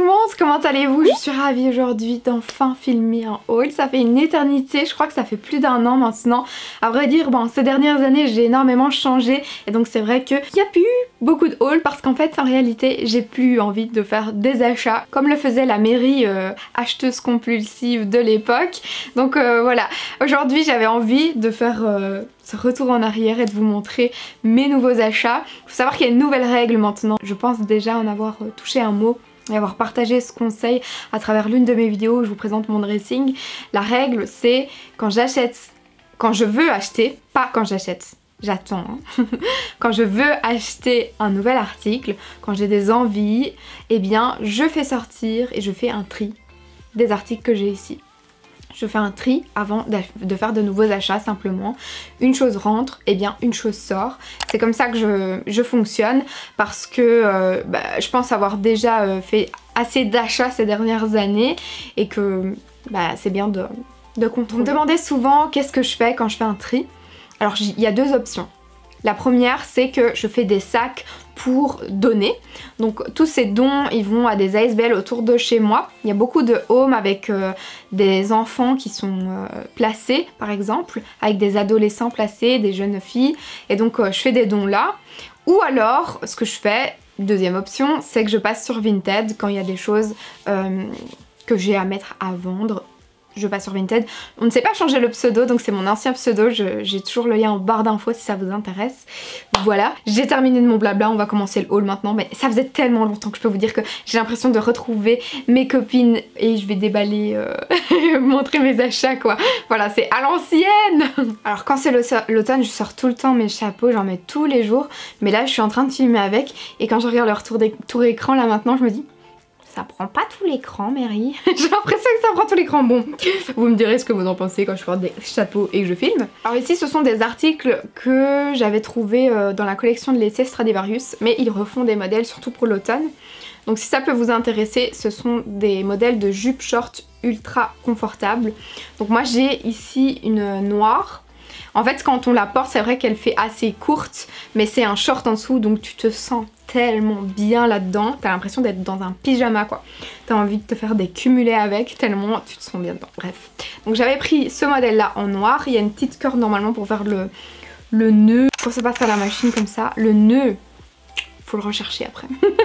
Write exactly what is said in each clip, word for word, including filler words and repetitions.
monde, comment allez-vous? Je suis ravie aujourd'hui d'enfin filmer un haul. Ça fait une éternité, je crois que ça fait plus d'un an maintenant. À vrai dire, bon, ces dernières années j'ai énormément changé et donc c'est vrai qu'il n'y a plus beaucoup de hauls parce qu'en fait en réalité j'ai plus envie de faire des achats comme le faisait la mairie euh, acheteuse compulsive de l'époque. Donc euh, voilà, aujourd'hui j'avais envie de faire euh, ce retour en arrière et de vous montrer mes nouveaux achats. Il faut savoir qu'il y a une nouvelle règle maintenant, je pense déjà en avoir euh, touché un mot et avoir partagé ce conseil à travers l'une de mes vidéos où je vous présente mon dressing. La règle c'est quand j'achète, quand je veux acheter, pas quand j'achète, j'attends, hein. Quand je veux acheter un nouvel article, quand j'ai des envies, eh bien je fais sortir et je fais un tri des articles que j'ai ici. Je fais un tri avant de faire de nouveaux achats simplement. Une chose rentre, et eh bien une chose sort. C'est comme ça que je, je fonctionne parce que euh, bah, je pense avoir déjà euh, fait assez d'achats ces dernières années et que bah, c'est bien de, de contrôler. Vous me demandez souvent qu'est-ce que je fais quand je fais un tri. Alors il y a deux options. La première c'est que je fais des sacs pour donner. Donc tous ces dons ils vont à des A S B L autour de chez moi. Il y a beaucoup de homes avec euh, des enfants qui sont euh, placés par exemple, avec des adolescents placés, des jeunes filles. Et donc euh, je fais des dons là. Ou alors ce que je fais, deuxième option, c'est que je passe sur Vinted quand il y a des choses euh, que j'ai à mettre à vendre. Je passe sur Vinted. On ne sait pas changer le pseudo, donc c'est mon ancien pseudo. J'ai toujours le lien en barre d'infos si ça vous intéresse. Voilà, j'ai terminé de mon blabla, on va commencer le haul maintenant. Mais ça faisait tellement longtemps que je peux vous dire que j'ai l'impression de retrouver mes copines et je vais déballer, euh, montrer mes achats quoi. Voilà, c'est à l'ancienne. Alors quand c'est l'automne, je sors tout le temps mes chapeaux, j'en mets tous les jours. Mais là, je suis en train de filmer avec et quand je regarde le retour tour écran là maintenant, je me dis... ça prend pas tout l'écran, Mary. J'ai l'impression que ça prend tout l'écran. Bon, vous me direz ce que vous en pensez quand je porte des chapeaux et que je filme. Alors ici, ce sont des articles que j'avais trouvés dans la collection de l'été Stradivarius, mais ils refont des modèles surtout pour l'automne. Donc si ça peut vous intéresser, ce sont des modèles de jupes short ultra confortables. Donc moi j'ai ici une noire. En fait quand on la porte c'est vrai qu'elle fait assez courte mais c'est un short en dessous donc tu te sens tellement bien là-dedans. T'as l'impression d'être dans un pyjama quoi. T'as envie de te faire des cumulés avec tellement tu te sens bien dedans. Bref. Donc j'avais pris ce modèle là en noir. Il y a une petite corde normalement pour faire le, le nœud. Quand ça passe à la machine comme ça, le nœud, faut le rechercher après.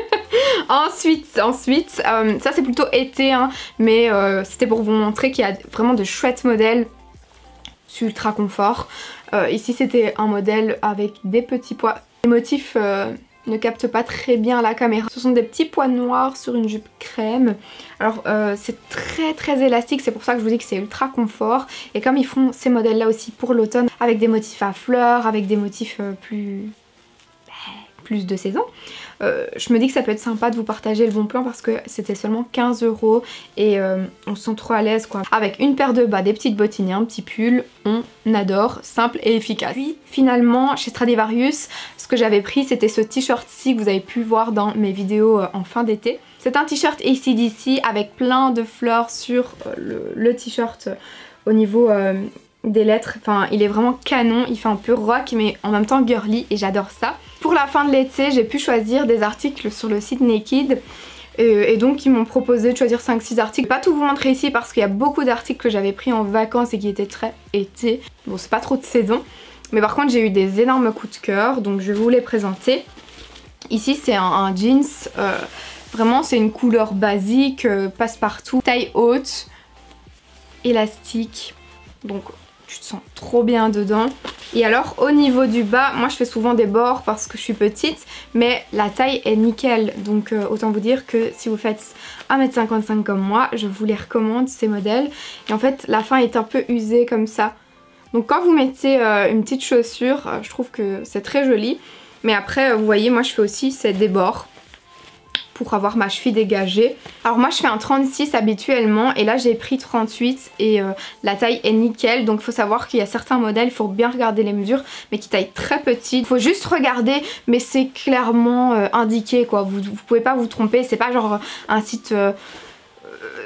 ensuite, ensuite euh, ça c'est plutôt été hein, mais euh, c'était pour vous montrer qu'il y a vraiment de chouettes modèles. C'est ultra confort. Euh, ici c'était un modèle avec des petits pois. Les motifs euh, ne captent pas très bien la caméra. Ce sont des petits pois noirs sur une jupe crème. Alors euh, c'est très très élastique, c'est pour ça que je vous dis que c'est ultra confort. Et comme ils font ces modèles là aussi pour l'automne, avec des motifs à fleurs, avec des motifs euh, plus... plus de saison. Euh, je me dis que ça peut être sympa de vous partager le bon plan parce que c'était seulement quinze euros et euh, on se sent trop à l'aise quoi. Avec une paire de bas, des petites bottines et un petit pull, on adore, simple et efficace. Puis finalement chez Stradivarius, ce que j'avais pris c'était ce t-shirt-ci que vous avez pu voir dans mes vidéos euh, en fin d'été. C'est un t-shirt A C D C avec plein de fleurs sur euh, le, le t-shirt euh, au niveau... Euh, des lettres, enfin il est vraiment canon, il fait un peu rock mais en même temps girly et j'adore ça. Pour la fin de l'été j'ai pu choisir des articles sur le site Naked et, et donc ils m'ont proposé de choisir cinq six articles. Je vais pas tout vous montrer ici parce qu'il y a beaucoup d'articles que j'avais pris en vacances et qui étaient très été, bon c'est pas trop de saison mais par contre j'ai eu des énormes coups de cœur donc je vais vous les présenter. Ici c'est un, un jeans, euh, vraiment c'est une couleur basique, euh, passe-partout, taille haute, élastique, donc tu te sens trop bien dedans. Et alors au niveau du bas, moi je fais souvent des bords parce que je suis petite mais la taille est nickel donc euh, autant vous dire que si vous faites un mètre cinquante-cinq comme moi, je vous les recommande ces modèles. Et en fait la fin est un peu usée comme ça. Donc quand vous mettez euh, une petite chaussure, euh, je trouve que c'est très joli. Mais après euh, vous voyez moi je fais aussi c'est des bords pour avoir ma cheville dégagée. Alors moi je fais un trente-six habituellement et là j'ai pris trente-huit et euh, la taille est nickel. Donc il faut savoir qu'il y a certains modèles, il faut bien regarder les mesures mais qui taillent très petit. Il faut juste regarder mais c'est clairement euh, indiqué quoi, vous, vous pouvez pas vous tromper, c'est pas genre un site... Euh,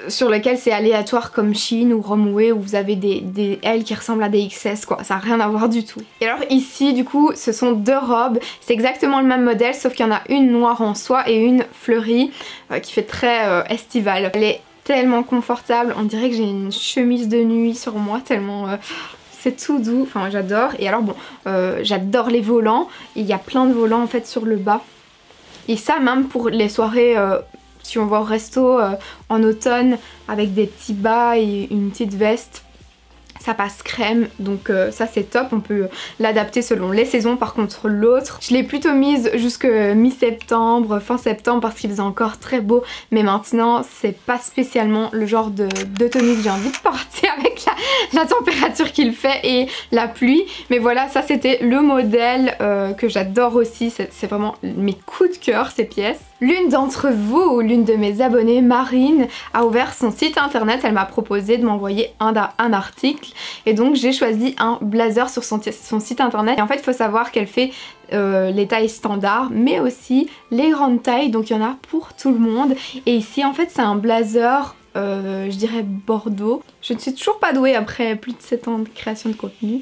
sur lequel c'est aléatoire comme Shein ou Romwe où vous avez des, des L qui ressemblent à des X S quoi, ça n'a rien à voir du tout. Et alors ici du coup ce sont deux robes, c'est exactement le même modèle sauf qu'il y en a une noire en soie et une fleurie euh, qui fait très euh, estivale. Elle est tellement confortable, on dirait que j'ai une chemise de nuit sur moi tellement... Euh, c'est tout doux, enfin j'adore. Et alors bon, euh, j'adore les volants, il y a plein de volants en fait sur le bas. Et ça même pour les soirées, euh, si on va au resto euh, en automne avec des petits bas et une petite veste, ça passe crème, donc euh, ça c'est top, on peut l'adapter selon les saisons. Par contre l'autre, je l'ai plutôt mise jusque mi-septembre, fin septembre parce qu'il faisait encore très beau, mais maintenant c'est pas spécialement le genre de, de tenue que j'ai envie de porter avec la, la température qu'il fait et la pluie. Mais voilà, ça c'était le modèle euh, que j'adore aussi, c'est vraiment mes coups de cœur ces pièces. L'une d'entre vous ou l'une de mes abonnées, Marine, a ouvert son site internet, elle m'a proposé de m'envoyer un, un article et donc j'ai choisi un blazer sur son, son site internet. Et en fait il faut savoir qu'elle fait euh, les tailles standards mais aussi les grandes tailles, donc il y en a pour tout le monde. Et ici en fait c'est un blazer euh, je dirais bordeaux. Je ne suis toujours pas douée après plus de sept ans de création de contenu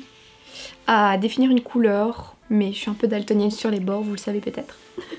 à définir une couleur, mais je suis un peu daltonienne sur les bords, vous le savez peut-être.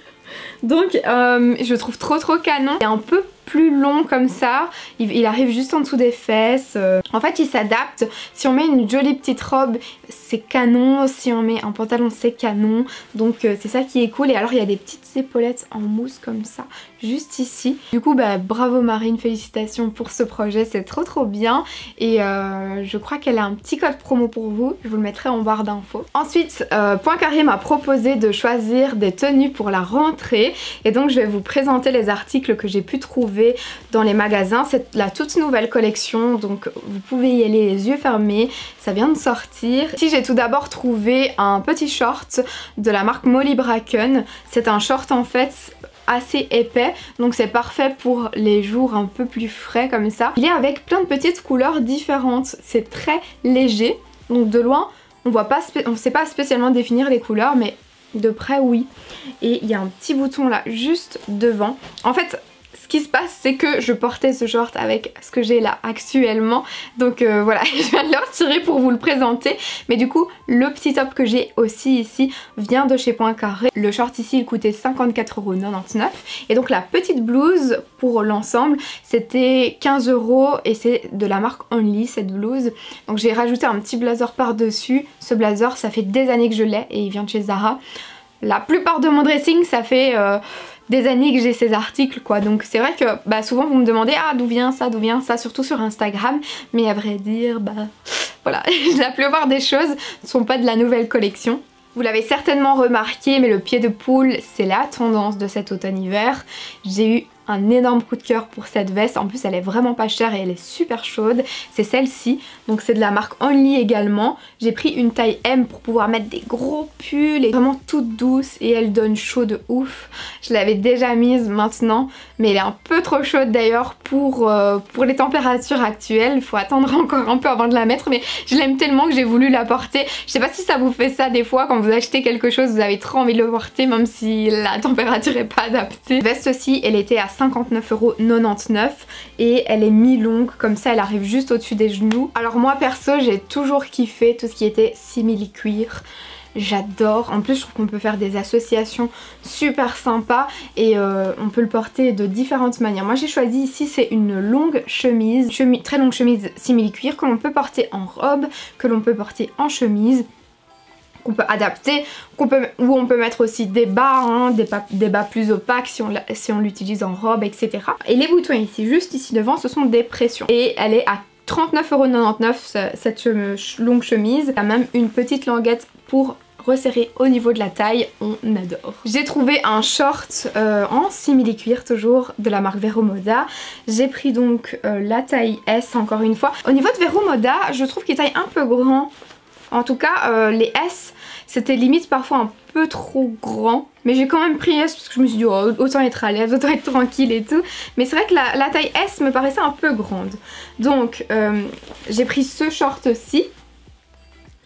Donc euh, je le trouve trop trop canon. Il est un peu plus long comme ça, il, il arrive juste en dessous des fesses. Euh, en fait il s'adapte, si on met une jolie petite robe c'est canon, si on met un pantalon c'est canon, donc euh, c'est ça qui est cool. Et alors il y a des petites épaulettes en mousse comme ça, juste ici. Du coup bah bravo Marine, félicitations pour ce projet, c'est trop trop bien. Et euh, je crois qu'elle a un petit code promo pour vous, je vous le mettrai en barre d'infos. Ensuite euh, Poincaré m'a proposé de choisir des tenues pour la rentrée et donc je vais vous présenter les articles que j'ai pu trouver dans les magasins. C'est la toute nouvelle collection, donc vous pouvez y aller les yeux fermés, ça vient de sortir. Ici j'ai tout d'abord trouvé un petit short de la marque Molly Bracken. C'est un short en fait assez épais, donc c'est parfait pour les jours un peu plus frais comme ça. Il est avec plein de petites couleurs différentes, c'est très léger, donc de loin on voit pas, on ne sait pas spécialement définir les couleurs, mais de près oui. Et il y a un petit bouton là juste devant. En fait ce qui se passe c'est que je portais ce short avec ce que j'ai là actuellement, donc euh, voilà, je viens de le retirer pour vous le présenter. Mais du coup le petit top que j'ai aussi ici vient de chez Poincaré. Le short ici il coûtait cinquante-quatre euros quatre-vingt-dix-neuf et donc la petite blouse pour l'ensemble c'était quinze euros et c'est de la marque Only cette blouse. Donc j'ai rajouté un petit blazer par dessus. Ce blazer ça fait des années que je l'ai et il vient de chez Zara. La plupart de mon dressing ça fait euh, des années que j'ai ces articles quoi, donc c'est vrai que bah, souvent vous me demandez ah d'où vient ça, d'où vient ça, surtout sur Instagram, mais à vrai dire bah voilà, la plupart des choses ne sont pas de la nouvelle collection. Vous l'avez certainement remarqué mais le pied de poule c'est la tendance de cet automne-hiver. J'ai eu un énorme coup de cœur pour cette veste, en plus elle est vraiment pas chère et elle est super chaude. C'est celle-ci, donc c'est de la marque Only également. J'ai pris une taille M pour pouvoir mettre des gros pulls et vraiment toute douce et elle donne chaud de ouf. Je l'avais déjà mise maintenant mais elle est un peu trop chaude d'ailleurs pour, euh, pour les températures actuelles. Il faut attendre encore un peu avant de la mettre mais je l'aime tellement que j'ai voulu la porter. Je sais pas si ça vous fait ça des fois quand vous achetez quelque chose, vous avez trop envie de le porter même si la température est pas adaptée. La veste aussi elle était à cinquante-neuf euros quatre-vingt-dix-neuf et elle est mi-longue comme ça, elle arrive juste au-dessus des genoux. Alors moi perso j'ai toujours kiffé tout ce qui était simili cuir. J'adore, en plus je trouve qu'on peut faire des associations super sympas et euh, on peut le porter de différentes manières. Moi j'ai choisi ici c'est une longue chemise, chemise, très longue chemise simili cuir que l'on peut porter en robe, que l'on peut porter en chemise, qu'on peut adapter, qu'on peut, où on peut mettre aussi des bas, hein, des, des bas plus opaques si on, si on l'utilise en robe, et cetera. Et les boutons ici, juste ici devant, ce sont des pressions. Et elle est à trente-neuf euros quatre-vingt-dix-neuf cette longue chemise. Il y a même une petite languette pour resserrer au niveau de la taille, on adore. J'ai trouvé un short euh, en simili cuir toujours de la marque Vero Moda. J'ai pris donc euh, la taille S encore une fois. Au niveau de Vero Moda, je trouve qu'il taille un peu grand. En tout cas euh, les S c'était limite parfois un peu trop grand, mais j'ai quand même pris S parce que je me suis dit oh, autant être à l'aise, autant être tranquille et tout. Mais c'est vrai que la, la taille S me paraissait un peu grande, donc euh, j'ai pris ce short-ci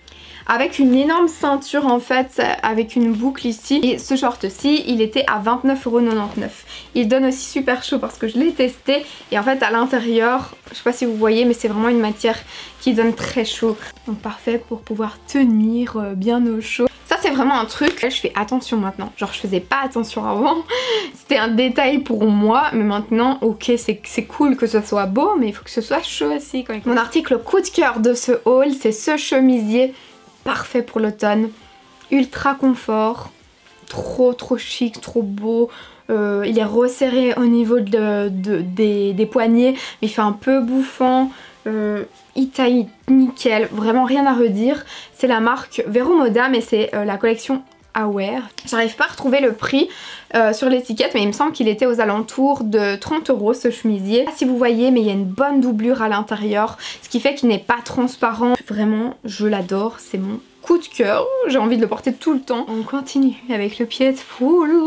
avec une énorme ceinture en fait, avec une boucle ici. Et ce short-ci, il était à vingt-neuf euros quatre-vingt-dix-neuf. Il donne aussi super chaud parce que je l'ai testé. Et en fait à l'intérieur, je sais pas si vous voyez, mais c'est vraiment une matière qui donne très chaud. Donc parfait pour pouvoir tenir bien au chaud. Ça c'est vraiment un truc, je fais attention maintenant. Genre je faisais pas attention avant. C'était un détail pour moi, mais maintenant ok c'est cool que ce soit beau, mais il faut que ce soit chaud aussi quand même. Mon article coup de cœur de ce haul, c'est ce chemisier parfait pour l'automne. Ultra confort, trop trop chic, trop beau. Euh, il est resserré au niveau de, de, des, des poignets, mais il fait un peu bouffant. Euh, il taille nickel, vraiment rien à redire. C'est la marque Vero Moda, mais c'est euh, la collection Aware. J'arrive pas à retrouver le prix euh, sur l'étiquette, mais il me semble qu'il était aux alentours de trente euros ce chemisier. Si vous voyez, mais il y a une bonne doublure à l'intérieur, ce qui fait qu'il n'est pas transparent. Vraiment, je l'adore, c'est mon coup de cœur, j'ai envie de le porter tout le temps. On continue avec le pied de poule.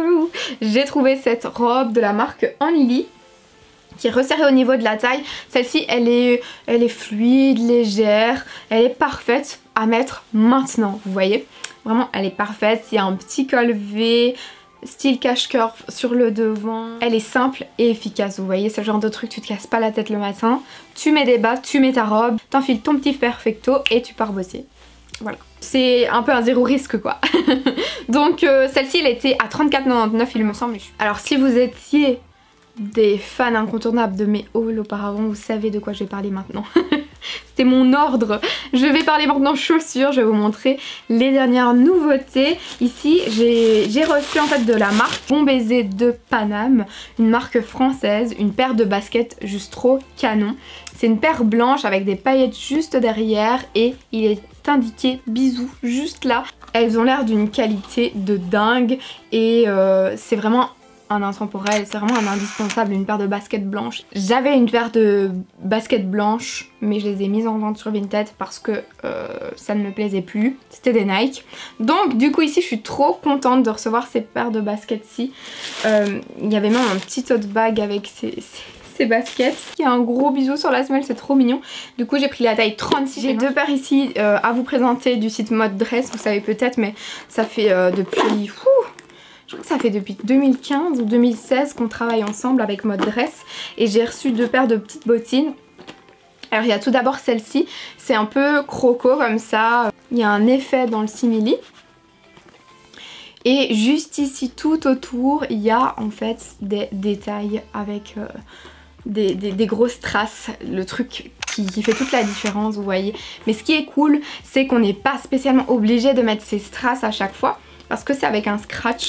J'ai trouvé cette robe de la marque Anlili qui est resserrée au niveau de la taille. Celle-ci elle est, elle est fluide, légère, elle est parfaite à mettre maintenant, vous voyez. Vraiment elle est parfaite, il y a un petit col V, style cache-cœur sur le devant. Elle est simple et efficace, vous voyez, c'est le genre de truc, tu te casses pas la tête le matin, tu mets des bas, tu mets ta robe, t'enfiles ton petit perfecto et tu pars bosser. Voilà. C'est un peu un zéro risque quoi. Donc euh, celle-ci elle était à trente-quatre euros quatre-vingt-dix-neuf il me semble. Alors si vous étiez des fans incontournables de mes hauls auparavant, vous savez de quoi je vais parler maintenant. C'était mon ordre. Je vais parler maintenant chaussures, je vais vous montrer les dernières nouveautés. Ici j'ai reçu en fait de la marque Bon Baiser de Paname, une marque française, une paire de baskets juste trop canon. C'est une paire blanche avec des paillettes juste derrière et il est indiqué bisous juste là. Elles ont l'air d'une qualité de dingue et euh, c'est vraiment un intemporel, c'est vraiment un indispensable, une paire de baskets blanches. J'avais une paire de baskets blanches mais je les ai mises en vente sur Vinted parce que euh, ça ne me plaisait plus, c'était des Nike. Donc du coup ici je suis trop contente de recevoir ces paires de baskets-ci. Euh, il y avait même un petit tote bag avec ces... ces ces baskets. Il y a un gros bisou sur la semelle, c'est trop mignon. Du coup j'ai pris la taille trente-six. J'ai deux paires ici euh, à vous présenter du site Mode Dress, vous savez peut-être, mais ça fait euh, depuis... Fou, je crois que ça fait depuis deux mille quinze ou deux mille seize qu'on travaille ensemble avec Mode Dress. Et j'ai reçu deux paires de petites bottines. Alors il y a tout d'abord celle-ci, c'est un peu croco comme ça. Il y a un effet dans le simili. Et juste ici tout autour, il y a en fait des détails avec... Euh, Des, des, des grosses traces, le truc qui, qui fait toute la différence, vous voyez. Mais ce qui est cool, c'est qu'on n'est pas spécialement obligé de mettre ces strass à chaque fois parce que c'est avec un scratch.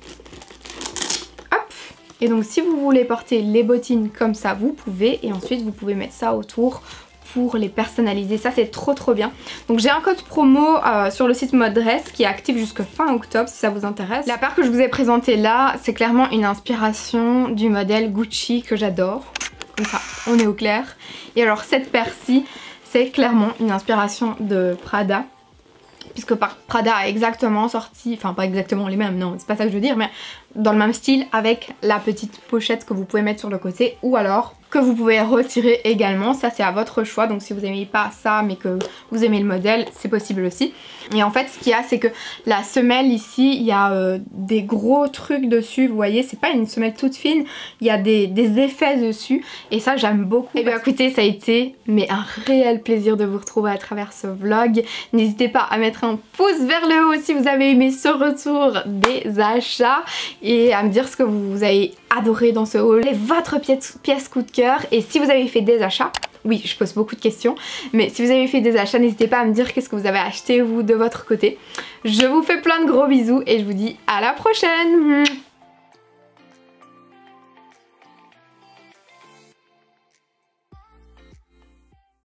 Hop. Et donc si vous voulez porter les bottines comme ça, vous pouvez, et ensuite vous pouvez mettre ça autour pour les personnaliser. Ça c'est trop trop bien. Donc j'ai un code promo euh, sur le site Mode Dress qui est actif jusqu'à fin octobre si ça vous intéresse. La paire que je vous ai présentée là, c'est clairement une inspiration du modèle Gucci que j'adore. Comme ça, on est au clair. Et alors cette paire-ci, c'est clairement une inspiration de Prada. Puisque Prada a exactement sorti, enfin pas exactement les mêmes, non c'est pas ça que je veux dire, mais dans le même style avec la petite pochette que vous pouvez mettre sur le côté ou alors que vous pouvez retirer également. Ça c'est à votre choix, donc si vous n'aimez pas ça mais que vous aimez le modèle, c'est possible aussi. Et en fait ce qu'il y a c'est que la semelle ici, il y a euh, des gros trucs dessus, vous voyez, c'est pas une semelle toute fine, il y a des, des effets dessus et ça j'aime beaucoup. Et bien écoutez, ça a été mais un réel plaisir de vous retrouver à travers ce vlog. N'hésitez pas à mettre un pouce vers le haut si vous avez aimé ce retour des achats et à me dire ce que vous avez adoré dans ce haul, votre pièce, pièce coup de cœur. Et si vous avez fait des achats, oui je pose beaucoup de questions, mais si vous avez fait des achats n'hésitez pas à me dire qu'est-ce que vous avez acheté vous de votre côté. Je vous fais plein de gros bisous et je vous dis à la prochaine.